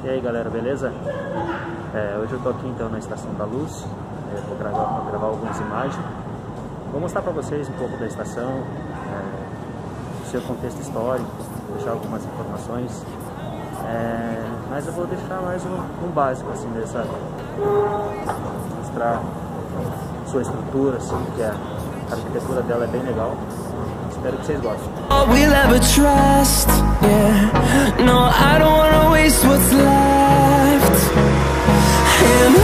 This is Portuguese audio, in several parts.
E aí galera, beleza? Hoje eu tô aqui então na Estação da Luz. Vou gravar algumas imagens. Vou mostrar para vocês um pouco da estação, o seu contexto histórico, deixar algumas informações. Mas eu vou deixar mais um básico assim dessa, mostrar sua estrutura, assim, que a arquitetura dela é bem legal. Espero que vocês gostem. We'll ever trust, yeah. No, I don't wanna waste what's left. And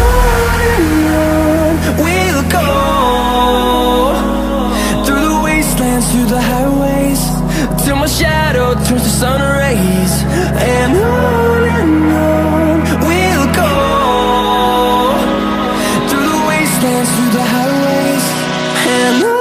on we'll go, through the wastelands, through the highways, till my shadow turns to sun rays. And on we'll go, through the wastelands, through the highways, and on.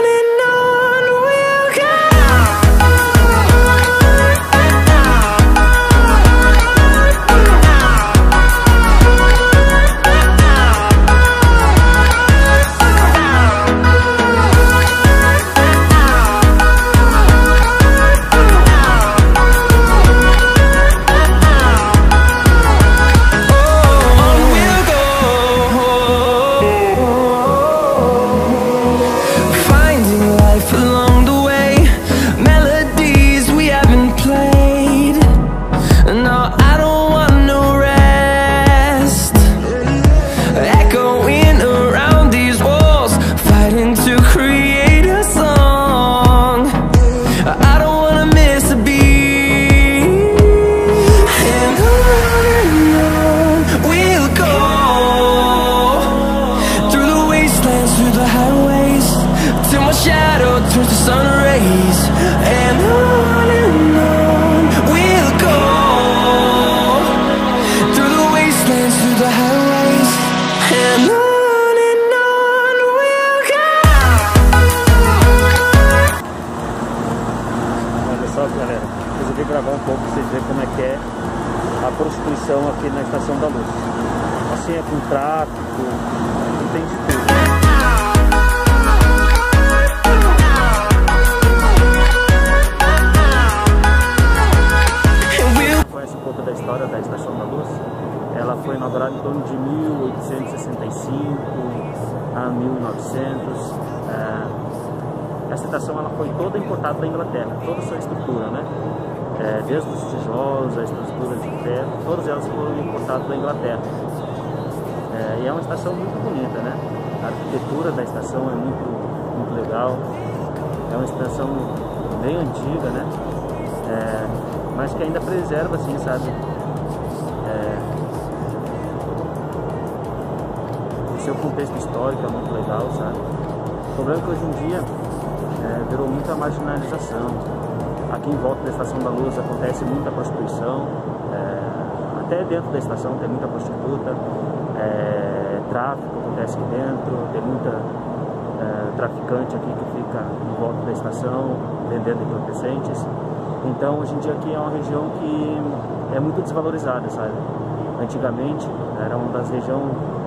Shadow turns to sun rays, and on we'll go, through the wastelands, through the highways, and on we'll go. Olha só galera, resolvi gravar um pouco pra vocês verem como é que é a prostituição aqui na Estação da Luz. Assim é com tráfico, não tem de tudo. Da história da Estação da Luz, ela foi inaugurada em torno de 1865 a 1900. Essa estação ela foi toda importada da Inglaterra, toda a sua estrutura, né? Desde os tijolos, a estrutura de ferro, todas elas foram importadas da Inglaterra. E é uma estação muito bonita, né? A arquitetura da estação é muito legal. É uma estação bem antiga, né? Mas que ainda preserva, assim, sabe, o seu contexto histórico é muito legal, sabe. O problema é que hoje em dia virou muita marginalização. Aqui em volta da Estação da Luz acontece muita prostituição, até dentro da estação tem muita prostituta, tráfico acontece aqui dentro, tem muita traficante aqui que fica em volta da estação vendendo entorpecentes. Então, hoje em dia aqui é uma região que é muito desvalorizada, sabe? Antigamente era uma das regiões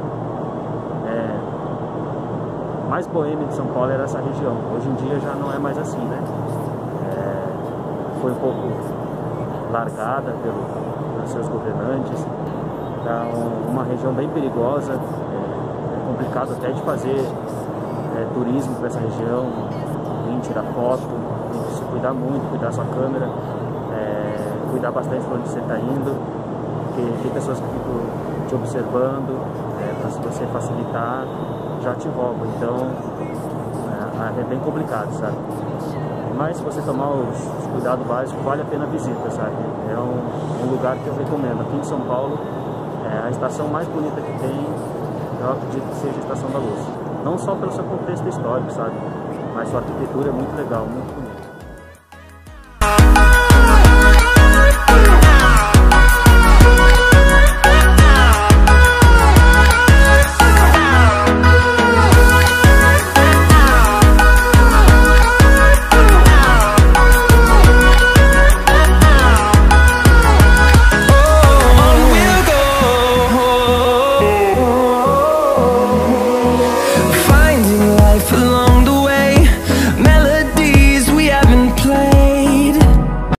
mais boêmias de São Paulo, era essa região. Hoje em dia já não é mais assim, né? Foi um pouco largada pelos seus governantes. Então, uma região bem perigosa, é complicado até de fazer turismo para essa região, vir tirar foto. Tem que se cuidar muito, cuidar da sua câmera, cuidar bastante de onde você está indo, porque tem pessoas que ficam te observando, para se você facilitar, já te roubam, então é bem complicado, sabe? Mas se você tomar os cuidados básicos, vale a pena a visita, sabe? É um lugar que eu recomendo. Aqui em São Paulo, a estação mais bonita que tem, eu acredito que seja a Estação da Luz. Não só pelo seu contexto histórico, sabe? Mas sua arquitetura é muito legal, muito bonita.